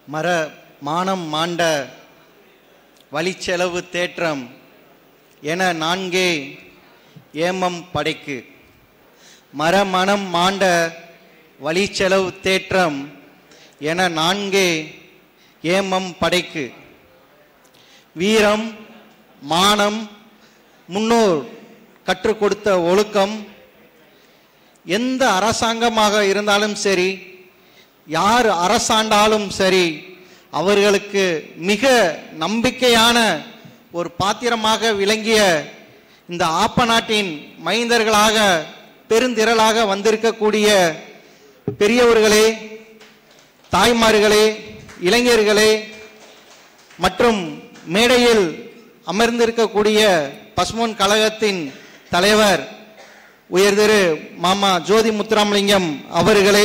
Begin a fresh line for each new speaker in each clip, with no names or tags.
மர மானம் மாண்ட வழிச்செலவு தேற்றம் என நான்கே ஏமம் படைக்கு. மரமணம் மாண்ட வழிச்செலவு தேற்றம் என நான்கே ஏமம் படைக்கு. வீரம், மானம், முன்னோர் கற்றுக் கொடுத்த ஒழுக்கம், எந்த அரசாங்கமாக இருந்தாலும் சரி, யார் அரசாண்டாலும் சரி, அவர்களுக்கு மிக நம்பிக்கையான ஒரு பாத்திரமாக விளங்கிய இந்த ஆப்ப நாட்டின் மைந்தர்களாக பெருந்திரளாக வந்திருக்கக்கூடிய பெரியவர்களே, தாய்மார்களே, இளைஞர்களே மற்றும் மேடையில் அமர்ந்திருக்கக்கூடிய பசுமோன் கழகத்தின் தலைவர் உயர்திரு மாமா ஜோதி முத்துராமலிங்கம் அவர்களே,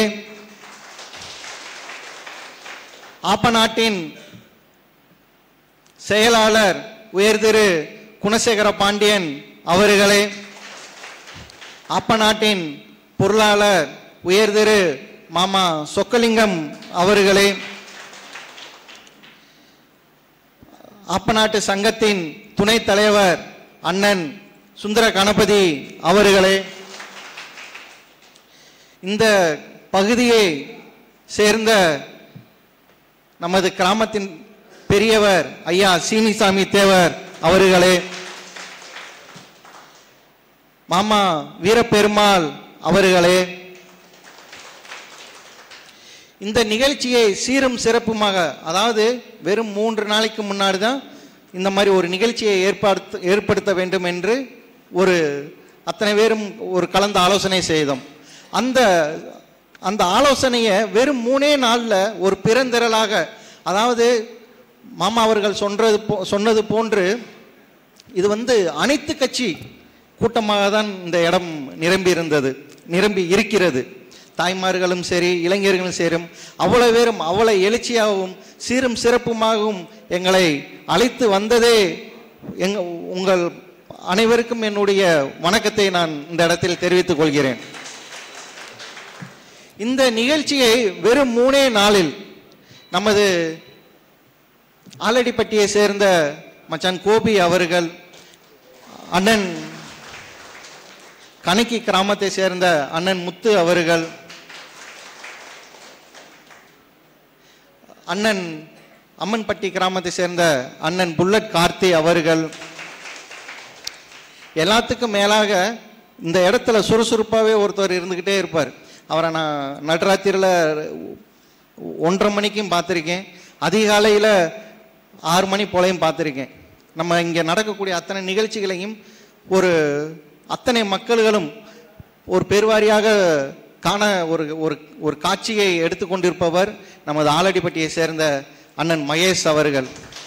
ஆப்ப நாட்டின் செயலாளர் உயர்திரு குணசேகர பாண்டியன் அவர்களே, ஆப்ப நாட்டின் பொருளாளர் உயர்திரு மாமா சொக்கலிங்கம் அவர்களே, ஆப்ப நாட்டு சங்கத்தின் துணைத் தலைவர் அண்ணன் சுந்தர கணபதி அவர்களே, இந்த பகுதியை சேர்ந்த நமது கிராமத்தின் பெரியவர் ஐயா சீனிசாமி தேவர் அவர்களே, மாமா வீரப்பெருமாள் அவர்களே, இந்த நிகழ்ச்சியை சீரும் சிறப்புமாக, அதாவது வெறும் 3 நாளைக்கு முன்னாடி தான் இந்த மாதிரி ஒரு நிகழ்ச்சியை ஏற்படுத்த வேண்டும் என்று அத்தனை பேரும் ஒரு கலந்து ஆலோசனை செய்தோம். அந்த ஆலோசனையை வெறும் 3 நாளில் ஒரு பெருந்திரளாக, அதாவது மாமா அவர்கள் சொன்னது போன்று இது அனைத்து கட்சி கூட்டமாக தான் இந்த இடம் நிரம்பி இருக்கிறது. தாய்மார்களும் சரி, இளைஞர்களும் சேரும், அவ்வளவு பேரும் அவ்வளவு எழுச்சியாகவும் சீரும் சிறப்புமாகவும் எங்களை அழைத்து வந்ததே உங்கள் அனைவருக்கும் என்னுடைய வணக்கத்தை நான் இந்த இடத்தில் தெரிவித்துக் கொள்கிறேன். இந்த நிகழ்ச்சியை வெறும் 3 நாளில் நமது ஆலடிப்பட்டியை சேர்ந்த மச்சான் கோபி அவர்கள், அண்ணன் கணக்கி கிராமத்தை சேர்ந்த அண்ணன் முத்து அவர்கள், அண்ணன் அம்மன்பட்டி கிராமத்தை சேர்ந்த அண்ணன் புல்லட் கார்த்தி அவர்கள், எல்லாத்துக்கும் மேலாக இந்த இடத்துல சுறுசுறுப்பாகவே ஒருத்தர் இருந்துக்கிட்டே இருப்பார். அவரை நான் நடுராத்திரியில் 1:30 மணிக்கும் பார்த்துருக்கேன், அதிகாலையில் 6 மணி போலையும் பார்த்துருக்கேன். நம்ம இங்கே நடக்கக்கூடிய அத்தனை நிகழ்ச்சிகளையும் அத்தனை மக்கள்களும் ஒரு பெருவாரியாக காண ஒரு காட்சியை எடுத்துக்கொண்டிருப்பவர் நமது ஆலடிப்பட்டியை சேர்ந்த அண்ணன் மகேஷ் அவர்கள்.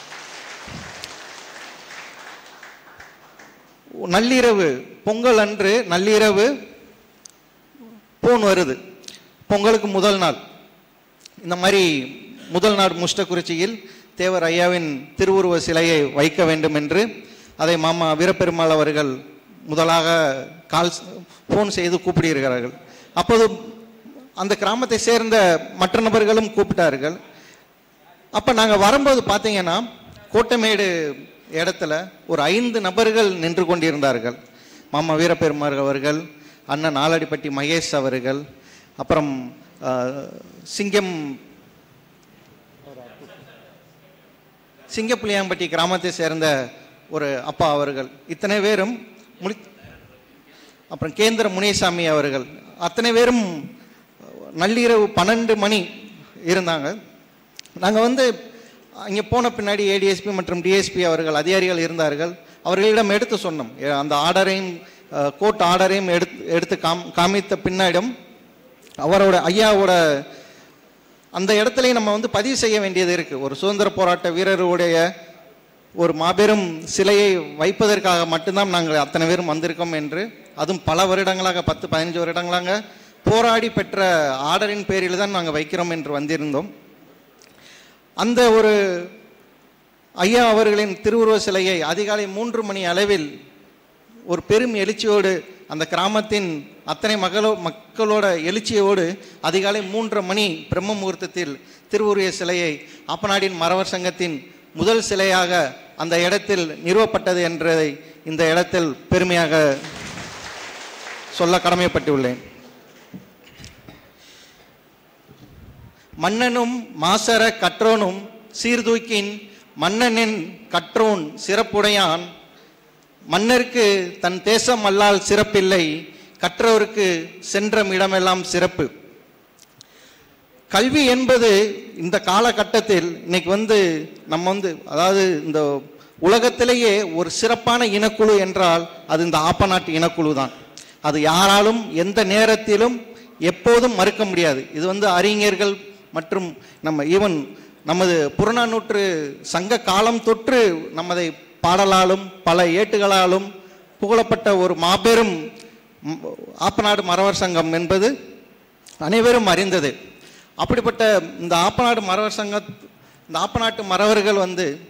நள்ளிரவு, பொங்கல் அன்று நள்ளிரவு போன் வருது. பொங்கலுக்கு முதல் நாள் இந்த மாதிரி முதல் நாள் முஷ்டக்குறிச்சியில் தேவர் ஐயாவின் திருவுருவ சிலையை வைக்க வேண்டும் என்று அதை மாமா வீரப்பெருமாள் அவர்கள் முதலாக ஃபோன் செய்து கூப்பிடுகிறார்கள். அப்போது அந்த கிராமத்தை சேர்ந்த மற்ற நபர்களும் கூப்பிட்டார்கள். அப்போ நாங்கள் வரும்போது பார்த்தீங்கன்னா கோட்டமேடு இடத்துல ஒரு 5 நபர்கள் நின்று கொண்டிருந்தார்கள். மாமா வீரப்பெருமாள் அவர்கள், அண்ணன் ஆலடிப்பட்டி மகேஷ் அவர்கள், அப்புறம் சிங்கப்புளியாம்பட்டி கிராமத்தை சேர்ந்த ஒரு அப்பா அவர்கள், இத்தனை பேரும் அப்புறம் கேந்திர முனியசாமி அவர்கள், அத்தனை பேரும் நள்ளிரவு 12 மணி இருந்தாங்க. நாங்கள் அங்கே போன பின்னாடி ஏடிஎஸ்பி மற்றும் டிஎஸ்பி அவர்கள் அதிகாரிகள் இருந்தார்கள். அவர்களிடம் எடுத்து சொன்னோம். அந்த ஆர்டரையும் கோர்ட் ஆர்டரையும் எடுத்து காமித்த பின்னாடியும் அவரோட ஐயாவோட அந்த இடத்துலையும் நம்ம பதிவு செய்ய வேண்டியது இருக்குது. ஒரு சுதந்திர போராட்ட வீரருடைய ஒரு மாபெரும் சிலையை வைப்பதற்காக மட்டும்தான் நாங்கள் அத்தனை பேரும் வந்திருக்கோம் என்று, அதுவும் பல வருடங்களாக 10-15 வருடங்களாக போராடி பெற்ற ஆர்டரின் பேரில் தான் நாங்கள் வைக்கிறோம் என்று வந்திருந்தோம். அந்த ஒரு ஐயா அவர்களின் திருவுருவ சிலையை அதிகாலை 3 மணி அளவில் ஒரு பெரும் எழுச்சியோடு அந்த கிராமத்தின் அத்தனை மக்களோட எழுச்சியோடு அதிகாலை 3:30 மணி பிரம்ம முகூர்த்தத்தில் திருவுருவ சிலையை ஆப்பநாடின் மறவர் சங்கத்தின் முதல் சிலையாக அந்த இடத்தில் நிறுவப்பட்டது என்றதை இந்த இடத்தில் பெருமையாக சொல்ல கடமைப்பட்டுள்ளேன். மன்னனும் மாசர கற்றோனும் சீர்தூக்கின் மன்னனின் கற்றோன் சிறப்புடையான், மன்னருக்கு தன் தேசம் அல்லால் சிறப்பில்லை, கற்றோருக்கு சென்ற இடமெல்லாம் சிறப்பு. கல்வி என்பது இந்த காலகட்டத்தில் இன்னைக்கு நம்ம அதாவது இந்த உலகத்திலேயே ஒரு சிறப்பான இனக்குழு என்றால் அது இந்த ஆப்பநாட்டு இனக்குழு தான். அது யாராலும் எந்த நேரத்திலும் எப்போதும் மறுக்க முடியாது. இது அறிஞர்கள் மற்றும் நமது புறநானூற்று சங்க காலம் தொற்று நமதை பாடலாலும் பல ஏட்டுகளாலும் புகழப்பட்ட ஒரு மாபெரும் ஆப்பநாடு மறவர் சங்கம் என்பது அனைவரும் அறிந்தது. அப்படிப்பட்ட இந்த ஆப்பநாடு மறவர் இந்த ஆப்பநாட்டு மறவர்கள்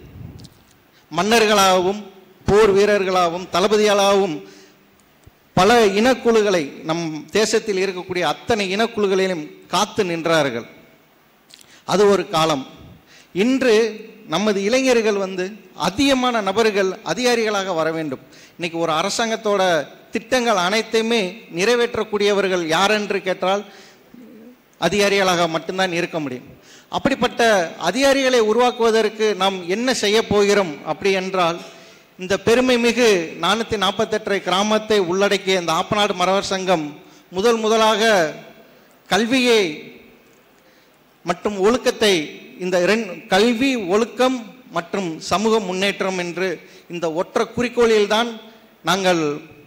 மன்னர்களாகவும் போர் வீரர்களாகவும் தளபதிகளாகவும் பல இனக்குழுக்களை நம் தேசத்தில் இருக்கக்கூடிய அத்தனை இனக்குழுக்களையும் காத்து நின்றார்கள். அது ஒரு காலம். இன்று நமது இளைஞர்கள் அதிகமான நபர்கள் அதிகாரிகளாக வர வேண்டும். இன்னைக்கு ஒரு அரசாங்கத்தோட திட்டங்கள் அனைத்தையுமே நிறைவேற்றக்கூடியவர்கள் யார் என்று கேட்டால் அதிகாரிகளாக மட்டும்தான் இருக்க முடியும். அப்படிப்பட்ட அதிகாரிகளை உருவாக்குவதற்கு நாம் என்ன செய்ய போகிறோம் அப்படி என்றால், இந்த பெருமை மிகு 448 கிராமத்தை உள்ளடக்கிய இந்த ஆப்பநாடு மறவர் சங்கம் முதலாக கல்வியை மற்றும் ஒழுக்கத்தை, இந்த கல்வி ஒழுக்கம் மற்றும் சமூக முன்னேற்றம் என்று இந்த ஒற்றை குறிக்கோளில்தான் நாங்கள்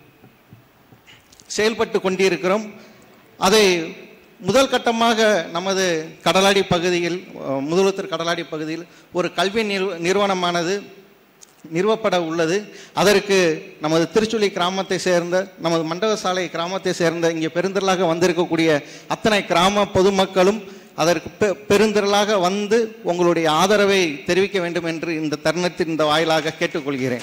செயல்பட்டு கொண்டிருக்கிறோம். அதை முதல் கட்டமாக நமது கடலாடி பகுதியில், முதலுத்தர் கடலாடி பகுதியில் ஒரு கல்வி நிறுவனமானது நிறுவப்பட உள்ளது. அதற்கு நமது திருச்சுழி கிராமத்தை சேர்ந்த, நமது மண்டபசாலை கிராமத்தை சேர்ந்த இங்கே பெருந்திரளாக வந்திருக்கக்கூடிய அத்தனை கிராம பொதுமக்களும் அதற்கு பெருந்திரளாக உங்களுடைய ஆதரவை தெரிவிக்க வேண்டும் என்று இந்த தருணத்தின் இந்த வாயிலாக கேட்டுக்கொள்கிறேன்.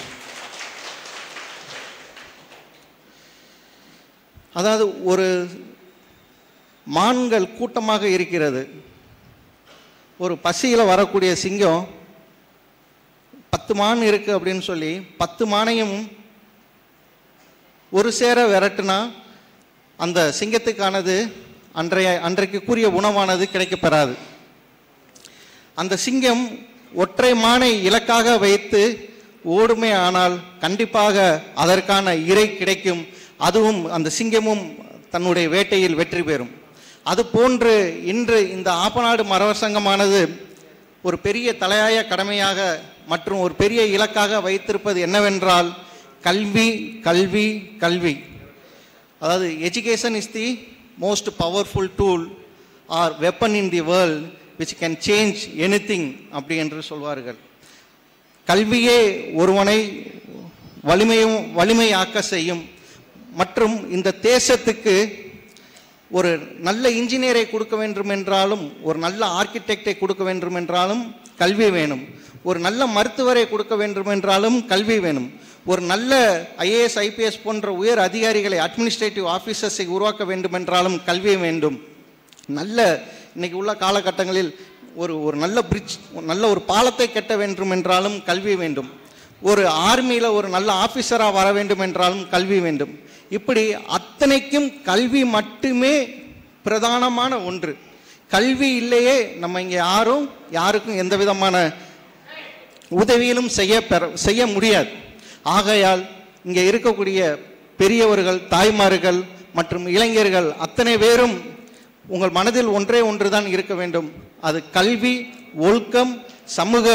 அதாவது ஒரு மான்கள் கூட்டமாக இருக்கிறது. ஒரு பசியில் வரக்கூடிய சிங்கம் 10 மான் இருக்கு அப்படின்னு சொல்லி 10 மானையும் ஒரு சேர விரட்டுனா அந்த சிங்கத்துக்கானது அன்றைக்கு கூறிய உணவானது கிடைக்கப்பெறாது. அந்த சிங்கம் ஒற்றை மானை இலக்காக வைத்து ஓடுமே ஆனால் கண்டிப்பாக அதற்கான இறை கிடைக்கும். அதுவும் அந்த சிங்கமும் தன்னுடைய வேட்டையில் வெற்றி பெறும். அது போன்று இன்று இந்த ஆப்பநாடு மறவர் சங்கமானது ஒரு பெரிய தலையாய கடமையாக மற்றும் ஒரு பெரிய இலக்காக வைத்திருப்பது என்னவென்றால் கல்வி கல்வி கல்வி. அதாவது education is the most powerful tool or weapon in the world which can change anything அப்படி என்று சொல்வார்கள். கல்வியே ஒருவனை வலிமையாக்க செய்யும். மற்றும் இந்த தேசத்துக்கு ஒரு நல்ல இன்ஜினியரை கொடுக்க வேண்டும் என்றாலும், ஒரு நல்ல ஆர்கிடெக்டை கொடுக்க வேண்டும் என்றாலும் கல்வி வேணும். ஒரு நல்ல மருத்துவரை கொடுக்க வேண்டும் என்றாலும் கல்வி வேணும். ஒரு நல்ல IAS IPS போன்ற உயர் அதிகாரிகளை, அட்மினிஸ்ட்ரேட்டிவ் ஆஃபீஸர்ஸை உருவாக்க வேண்டும் என்றாலும் கல்வி வேண்டும். நல்ல இன்னைக்கு உள்ள காலகட்டங்களில் ஒரு நல்ல பிரிட்ஜ், நல்ல ஒரு பாலத்தை கட்ட வேண்டும் என்றாலும் கல்வி வேண்டும். ஒரு ஆர்மியில் ஒரு நல்ல ஆஃபீஸராக வர வேண்டும் என்றாலும் கல்வி வேண்டும். இப்படி அத்தனைக்கும் கல்வி மட்டுமே பிரதானமான ஒன்று. கல்வி இல்லையே நம்ம இங்கே யாருக்கும் எந்த விதமான உதவியிலும் செய்ய முடியாது. ஆகையால் இங்கே இருக்கக்கூடிய பெரியவர்கள், தாய்மார்கள் மற்றும் இளைஞர்கள் அத்தனை பேரும் உங்கள் மனதில் ஒன்று தான் இருக்க வேண்டும். அது கல்வி, ஒழுக்கம், சமூக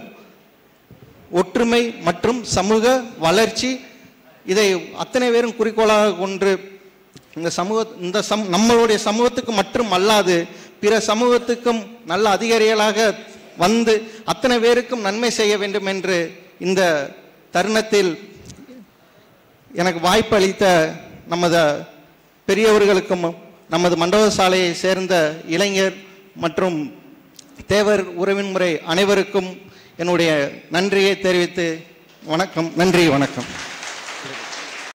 ஒற்றுமை மற்றும் சமூக வளர்ச்சி. இதை அத்தனை பேரும் குறிக்கோளாக கொண்டு நம்மளுடைய சமூகத்துக்கு மட்டும் அல்லாது பிற சமூகத்துக்கும் நல்ல அதிகாரிகளாக அத்தனை பேருக்கும் நன்மை செய்ய வேண்டும் என்று இந்த தருணத்தில் எனக்கு வாய்ப்பு அளித்த நமது பெரியவர்களுக்கும், நமது மண்டபசாலையை சேர்ந்த இளைஞர் மற்றும் தேவர் உறவின் முறை அனைவருக்கும் என்னுடைய நன்றியை தெரிவித்து வணக்கம். நன்றி, வணக்கம்.